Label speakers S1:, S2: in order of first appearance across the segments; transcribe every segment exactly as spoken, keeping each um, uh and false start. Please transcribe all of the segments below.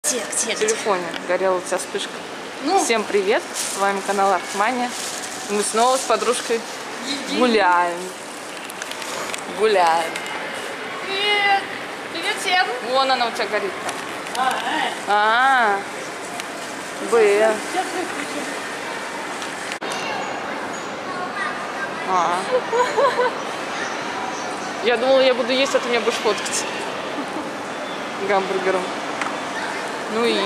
S1: Где, где,
S2: в телефоне горела у тебя вспышка.
S1: Ну.
S2: Всем привет, с вами канал Артмания. Мы снова с подружкой гуляем. Гуляем.
S1: Привет! Привет всем!
S2: Вон она у тебя горит там.
S1: А,
S2: А, Б.
S1: сейчас выключим.
S2: А. Я думала, я буду есть, а ты меня будешь фоткать гамбургером. Ну и?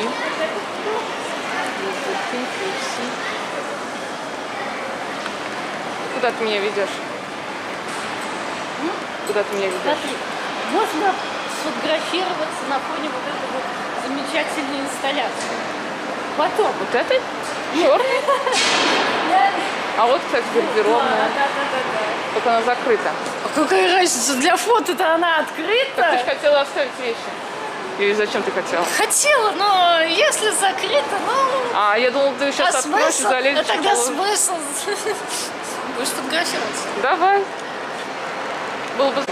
S2: Куда ты меня ведешь?
S1: М?
S2: Куда ты меня ведешь?
S1: Смотри, можно сфотографироваться на фоне вот этой вот замечательной инсталляции. Потом.
S2: Вот это? Черный? А вот, кстати, гардеробная.
S1: Да, да, да, да.
S2: Только она закрыта.
S1: А какая разница? Для фото-то она
S2: Так ты же
S1: открыта.
S2: хотела оставить вещи. Или зачем ты хотела?
S1: Хотела, но если закрыто, ну...
S2: А, я думала, ты сейчас
S1: А
S2: откроешь и
S1: смысл?
S2: залезешь.
S1: А тогда
S2: в голову.
S1: смысл? Будешь фотографироваться?
S2: Давай. Было бы...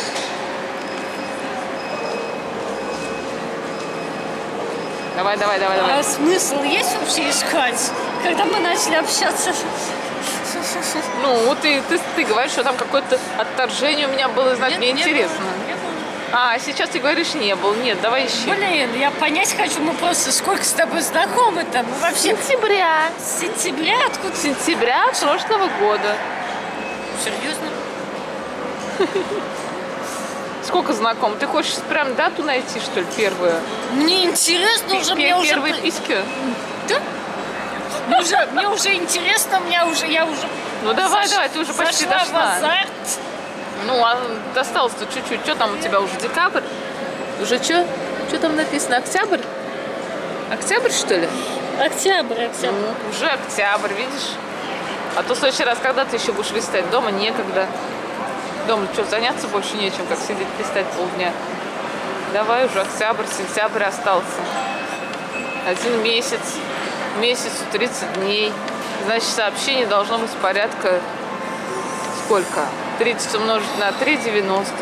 S2: Давай, давай, давай, давай.
S1: А смысл есть вообще искать, когда мы начали общаться?
S2: Ну, ты, ты, ты говоришь, что там какое-то отторжение у меня было, значит, мне
S1: Нет, не
S2: интересно.
S1: было, не было.
S2: А, сейчас ты говоришь, не был. Нет, давай ищи.
S1: Блин, я понять хочу, мы просто сколько с тобой знакомы-то? Мы вообще
S2: Сентября.
S1: с сентября откуда?
S2: Сентября прошлого года.
S1: Серьезно?
S2: Сколько знаком? Ты хочешь прям дату найти, что ли, первую?
S1: Мне интересно уже, мне уже...
S2: Первые письки?
S1: Да? Мне уже, мне уже интересно, мне уже, я уже...
S2: Ну давай,
S1: заш-
S2: давай, ты уже почти
S1: зашла в
S2: дошла.
S1: азарт.
S2: Ну, а досталось-то чуть-чуть. Что там у тебя уже декабрь? Уже что? Что там написано? Октябрь? Октябрь, что ли?
S1: Октябрь, октябрь.
S2: Ну, уже октябрь, видишь? А то в следующий раз, когда ты еще будешь листать? Дома некогда. Дома что, заняться больше нечем, как сидеть листать полдня. Давай уже октябрь, сентябрь остался. Один месяц. Месяц тридцать дней. Значит, сообщений должно быть порядка... Сколько? тридцать умножить на три, девяносто.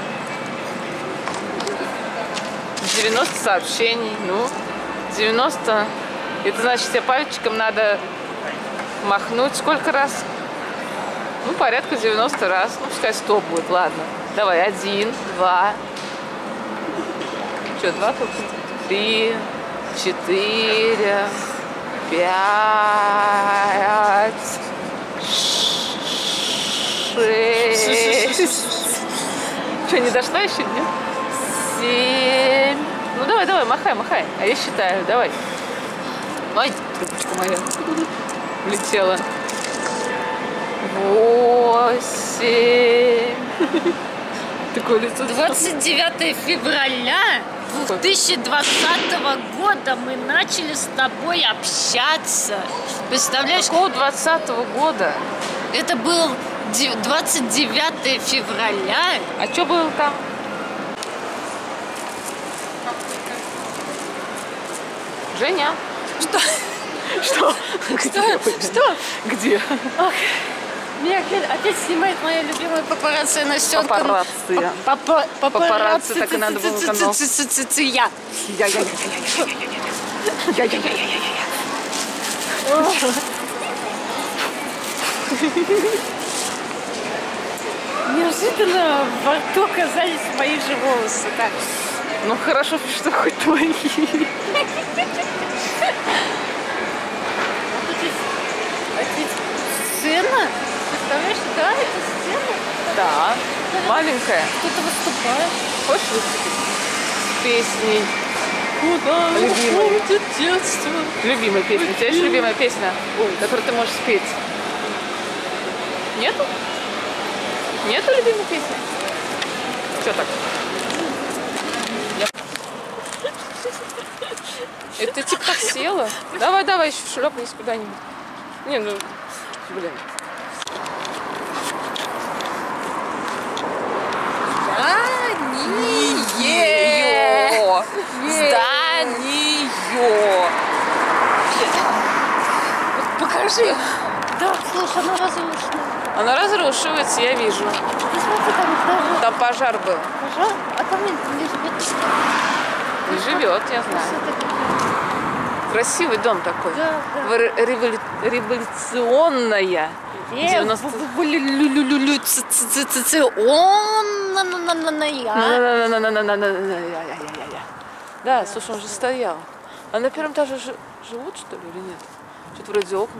S2: девяносто сообщений. Ну, девяносто. Это значит, тебе пальчиком надо махнуть сколько раз? Ну, порядка девяносто раз. Ну, пускай сто будет, ладно. Давай, один, два. Что, два только? Три, четыре, пять, шесть. Что, не дошла еще, нет? Семь. Ну, давай, давай, махай, махай. А я считаю, давай. Ай, трубочка моя улетела. Восемь. Такое лицо.
S1: двадцать девятое февраля две тысячи двадцатого года мы начали с тобой общаться. Представляешь?
S2: Какого двадцатого года?
S1: Это был двадцать девятое февраля.
S2: А что было там? Женя?
S1: Что?
S2: Что?
S1: Что? Что?
S2: Где?
S1: Ох, меня опять снимает моя любимая папарацци Настенка.
S2: Папарацци.
S1: Папа-
S2: Папарацци, так и надо было на канал.
S1: Я. Неожиданно во рту оказались мои же волосы. Так.
S2: Ну хорошо, что хоть твои.
S1: Вот эти, эти сцена. Представляешь, да, это сцена.
S2: Да, маленькая.
S1: Кто-то выступает.
S2: Хочешь выступить? С песней.
S1: Куда
S2: Любимой.
S1: уходит детство?
S2: Любимая песня. У тебя есть любимая песня, которую ты можешь спеть? Нету? Нету любимой песни? Что так? Это ты типа так села? Давай, давай, еще шлепнись куда-нибудь. Не, ну, блин.
S1: Здание!
S2: Здание!
S1: Покажи! Да, слушай, она разрушена.
S2: Она разрушивается, я вижу.
S1: Ты смотри, там даже
S2: Там пожар был.
S1: пожар, а там не, не живет.
S2: Не живет, я знаю.
S1: Все-таки
S2: Красивый дом такой.
S1: Да, да.
S2: В- револю- Революционная. девяносто Да, слушай, он же стоял. А на первом этаже жи- живут, что ли, или нет? Что-то вроде окна.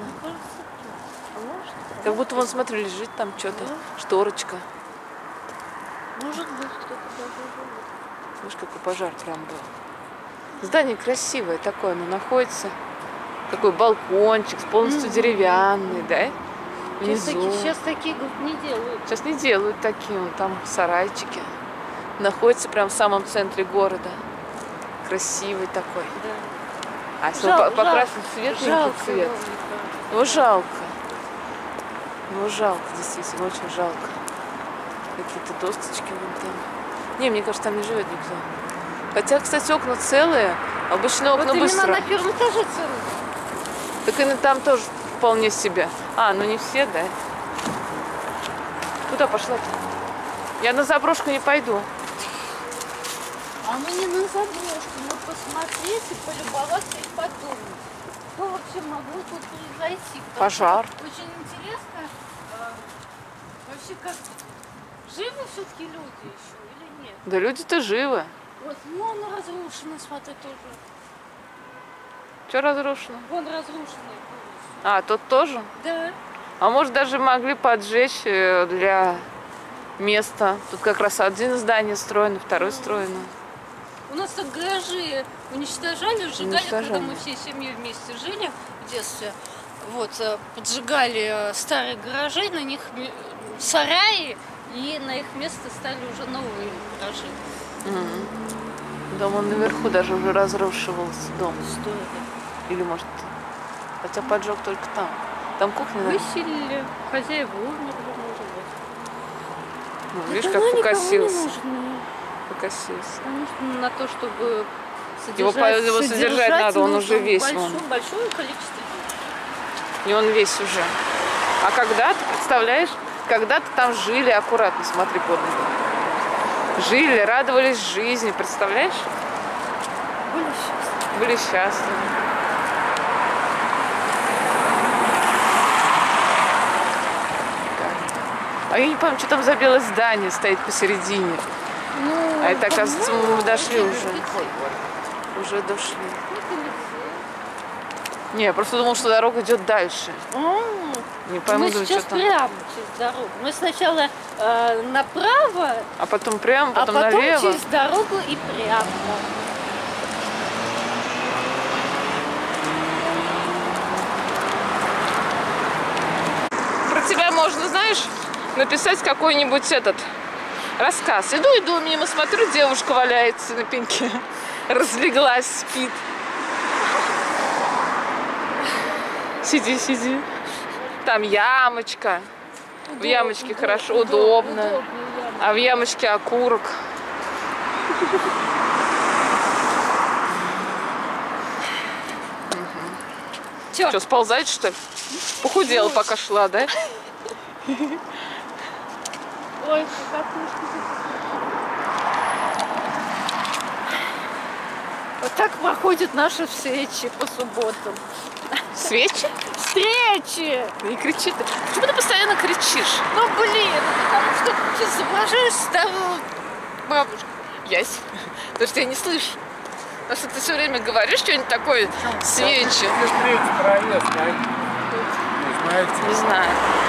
S2: Как будто вон, смотри, лежит там что-то. Шторочка.
S1: Может быть, кто-то даже живет.
S2: Видишь, какой пожар прям был. Здание красивое такое, оно находится. Такой балкончик, полностью
S1: Мгм.
S2: деревянный, да?
S1: Сейчас
S2: Внизу.
S1: такие, сейчас такие говорят, не делают.
S2: Сейчас не делают такие, вон там сарайчики. Находится прям в самом центре города. Красивый такой.
S1: Да.
S2: А если
S1: Жал-
S2: его по- покрасить
S1: жалко,
S2: светленький
S1: жалко
S2: цвет?
S1: его,
S2: Его жалко. Его жалко, действительно, очень жалко. Какие-то досточки вон там. Не, мне кажется, там не живет никто. Хотя, кстати, окна целые. Обычно окна
S1: Вот именно
S2: быстро.
S1: на первом этаже целый.
S2: Так и на- там тоже вполне себе. А, ну не все, да? Куда пошла-то? Я на заброшку не пойду.
S1: А мы не на заброшку, мы посмотреть и полюбоваться и подумать, что вообще могло тут произойти. Потому
S2: Пожар.
S1: что очень интересно, а, вообще как живы все-таки люди еще или нет?
S2: Да люди-то живы.
S1: Вот, ну оно разрушено, смотри, тоже.
S2: Что разрушено?
S1: Вон разрушенный был.
S2: А, тот тоже?
S1: Да.
S2: А может, даже могли поджечь э, для места. Тут как раз один здание строено, второе строено.
S1: У нас так гаражи уничтожали, сжигали,
S2: Уничтожали.
S1: когда мы всей семьей вместе жили в детстве. Вот, э, поджигали э, старые гаражи, на них ме- сараи, и на их место стали уже новые гаражи.
S2: Дом он наверху даже уже разрушивался, дом.
S1: Что это?
S2: Или может, хотя поджог только там. Там кухня, наверное.
S1: Выселили, хозяева умерли, может быть.
S2: Ну, видишь,
S1: Да
S2: как
S1: она никому не
S2: покосился.
S1: нужна.
S2: Покосился.
S1: Конечно, на то, чтобы
S2: Его
S1: содержать,
S2: по- его содержать надо, он
S1: нужно
S2: уже весь
S1: большое,
S2: вон.
S1: большое количество денег.
S2: И он весь уже. А когда-то, представляешь, когда-то там жили аккуратно, смотри под ноги. Жили, радовались жизни, представляешь?
S1: Были счастливы.
S2: Были счастливы. А я не помню, что там за белое здание стоит посередине.
S1: Ну,
S2: А это, оказывается, мы
S1: по-моему,
S2: дошли
S1: это
S2: уже.
S1: лицей.
S2: Уже дошли.
S1: Это лицей.
S2: Не, я просто думал, что дорога идет дальше.
S1: А,
S2: Не пойму,
S1: мы
S2: думаю,
S1: сейчас
S2: что там.
S1: прямо через дорогу. Мы сначала э, направо,
S2: А потом прямо, потом,
S1: а потом
S2: налево.
S1: через дорогу и прямо.
S2: Про тебя можно, знаешь, написать какой-нибудь этот рассказ. Иду, иду, мимо смотрю, девушка валяется на пеньке. Разлеглась, спит. Сиди, сиди. Там ямочка. В ямочке хорошо, удобно.
S1: Удобно, я-
S2: А в ямочке окурок.
S1: Чё?
S2: Что, сползать, что ли? Похудела, пока шла, да?
S1: Ой, какашка. Вот так проходят наши встречи по субботам.
S2: Свечи?
S1: Встречи!
S2: Не кричи ты. Почему ты постоянно кричишь?
S1: Ну блин, потому что ты изображаешь старую бабушку.
S2: Ясь. Потому что я не слышу. Потому что ты все время говоришь что-нибудь такое, свечи.
S3: Третий проезд, знаете? Не знаете?
S2: Не знаю.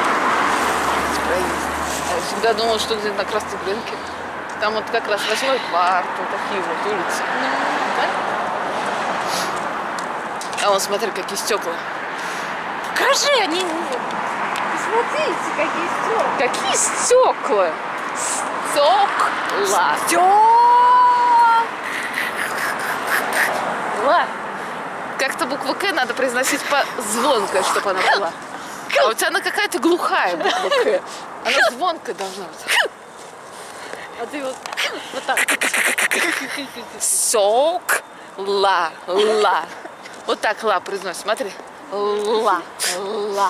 S2: А я всегда думала, что где-то на Красной Глинке. Там вот как раз восьмой квартал, такие вот улицы. А вон, смотри, какие стекла.
S1: Покажи, они... Посмотрите, какие стекла.
S2: Какие стекла? Стекла.
S1: Стекла.
S2: Как-то букву К надо произносить по звонкой, чтобы она была. А у тебя она какая-то глухая буква К. Она звонкая должна быть.
S1: А ты вот, вот так.
S2: Сок. Ла. Ла. Вот так ла произносит. Смотри. Ла. Ла.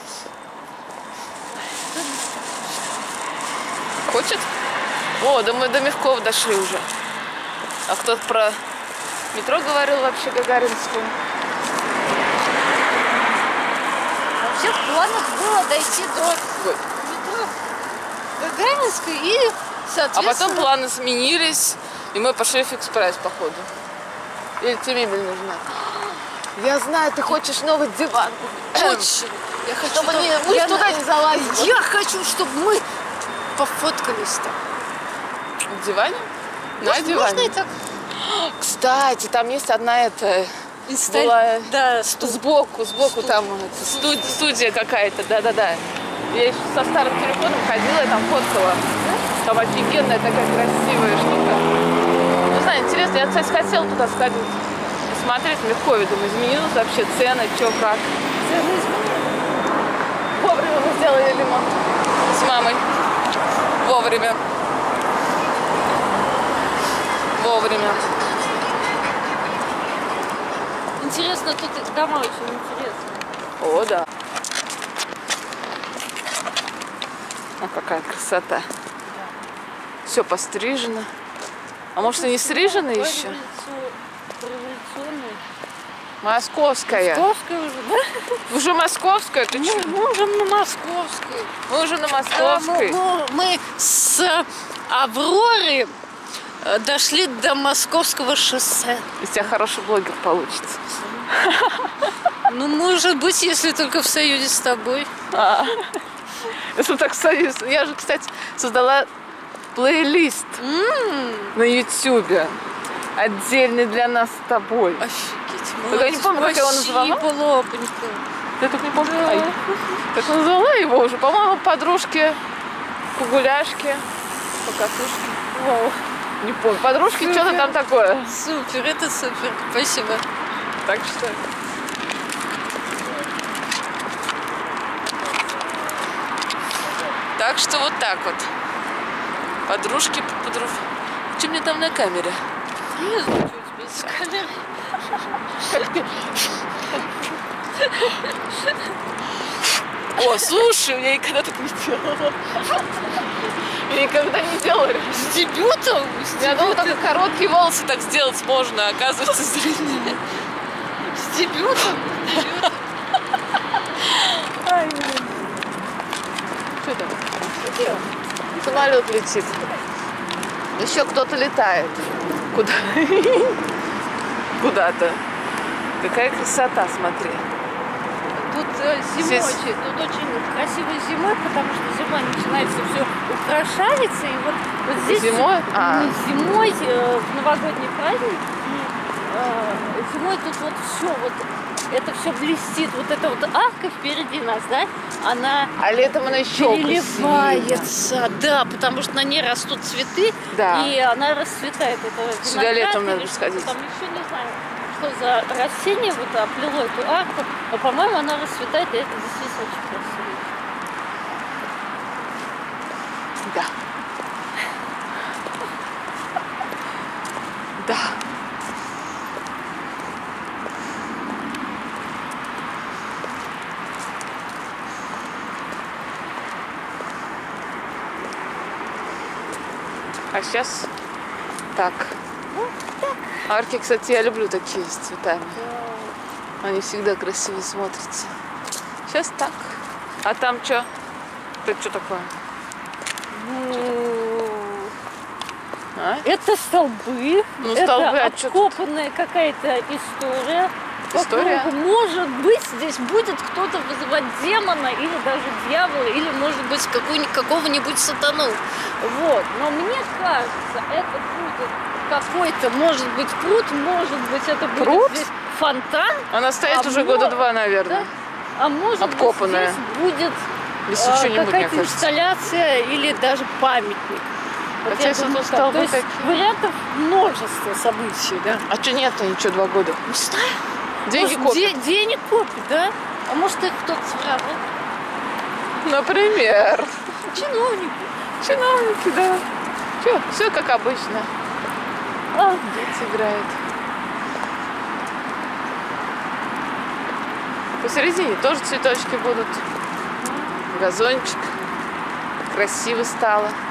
S2: Хочет? О, да мы до Мягкова дошли уже. А кто-то про метро говорил вообще Гагаринскую.
S1: вообще в планах было дойти до метро Гагаринской и,
S2: А
S1: соответственно...
S2: потом планы сменились, и мы пошли в экспресс, походу. Или тебе мебель нужна? Я знаю, ты хочешь новый диван.
S1: Очень. Я хочу,
S2: Чтобы
S1: чтоб-
S2: не- мы
S1: я
S2: туда
S1: на-
S2: не залазили.
S1: Я хочу, чтобы мы пофоткались там.
S2: В диване? На
S1: Можно-
S2: диване.
S1: Можно и так.
S2: Кстати, там есть одна эта...
S1: Инсталь-
S2: Была-
S1: Да, стул.
S2: Сбоку, сбоку там это, студия, студия какая-то, да-да-да. Я еще со старым телефоном ходила и там фоткала. Там офигенная такая красивая штука. Не знаю, интересно, я, кстати, хотела туда сходить. Посмотреть, легко, я думаю, изменилось вообще цены, что, как. Вовремя мы сделали ремонт с мамой. Вовремя. Вовремя.
S1: Интересно, тут и дома очень интересные.
S2: О, да. О, какая красота. Все пострижено. А может, и не стрижено еще?
S1: Революционная.
S2: Московская.
S1: Московская уже, да?
S2: Уже московская? Ты
S1: Мы,
S2: что?
S1: мы уже на Московской.
S2: Мы уже на
S1: А, мы,
S2: московской.
S1: мы- мы с Авроры э, дошли до Московского шоссе.
S2: Из тебя хороший блогер получится.
S1: Ну, может быть, если только в союзе с тобой.
S2: А. Если так союз. Я же, кстати, создала плейлист
S1: М,
S2: на ютубе. Отдельный для нас с тобой.
S1: Офигеть,
S2: Только я не помню, как я его назвала.
S1: Спасибо, лапонька.
S2: Я только не помню.
S1: Да.
S2: Ай. Как назвала его уже? По-моему, подружки, погуляшки, покатушки.
S1: Вау.
S2: Не помню. Подружки,
S1: Супер.
S2: что-то там такое.
S1: Супер, это супер. Спасибо.
S2: Так что... Так что вот так вот. Подружки, подружки. Что мне там на камере?
S1: Не знаю, что у тебя с камерой.
S2: О, слушай, я никогда так не делала. Я никогда не делала.
S1: С дебютом? С
S2: Я думала,
S1: дебютом?
S2: только короткие волосы так сделать можно, а оказывается, зрители.
S1: С дебютом?
S2: Ай, блин. Что там? Самолет летит. Еще кто-то летает. Куда? Куда-то. Какая красота, смотри.
S1: Тут э, зимой,
S2: Здесь-
S1: очень- тут очень красиво зимой, потому что зимой начинается все украшается. И вот, вот здесь
S2: Зимой? А.
S1: ну, зимой, э, в новогодний праздник, и, э, зимой тут вот все, вот это все блестит. Вот эта вот арка впереди нас, да, она
S2: А летом она еще
S1: переливается. Да, потому что на ней растут цветы,
S2: Да.
S1: и она расцветает. Это
S2: Сюда
S1: виноград
S2: летом
S1: или
S2: надо
S1: что-то
S2: сходить.
S1: Там еще не знаю, что за растение вот оплело эту арку, но, по-моему, она расцветает, и это действительно очень красиво.
S2: Да. Да. А сейчас так. Арки, кстати, я люблю такие с цветами. Они всегда красиво смотрятся. Сейчас так. А там что? Это что такое? А?
S1: Это столбы,
S2: Ну,
S1: это
S2: столбы, а чё тут?
S1: откопанная какая-то история. По
S2: История?
S1: кругу. Может быть, здесь будет кто-то вызывать демона или даже дьявола, или, может быть, какую- какого-нибудь сатану. Вот. Но мне кажется, это будет какой-то, может быть, пруд, может быть, это будет
S2: Пруд?
S1: здесь фонтан.
S2: Она стоит
S1: А
S2: уже
S1: мо-
S2: года два, наверное.
S1: Да? А может
S2: Обкопанная.
S1: быть, здесь будет
S2: Если
S1: а,
S2: что-нибудь, мне
S1: какая-то
S2: кажется.
S1: инсталляция или даже памятник. Вот
S2: Хотя
S1: я
S2: если
S1: думаю,
S2: тут
S1: так.
S2: столбы
S1: То есть
S2: такие.
S1: вариантов множество событий, да.
S2: А что нет-то ничего два года?
S1: Не знаю.
S2: Деньги
S1: Может,
S2: копят.
S1: де- денег копит, да? А может, их кто-то своровал?
S2: Например.
S1: Чиновники.
S2: Чиновники, да. Все, все как обычно.
S1: А,
S2: Дети играют. Посередине тоже цветочки будут. Газончик. Красиво стало.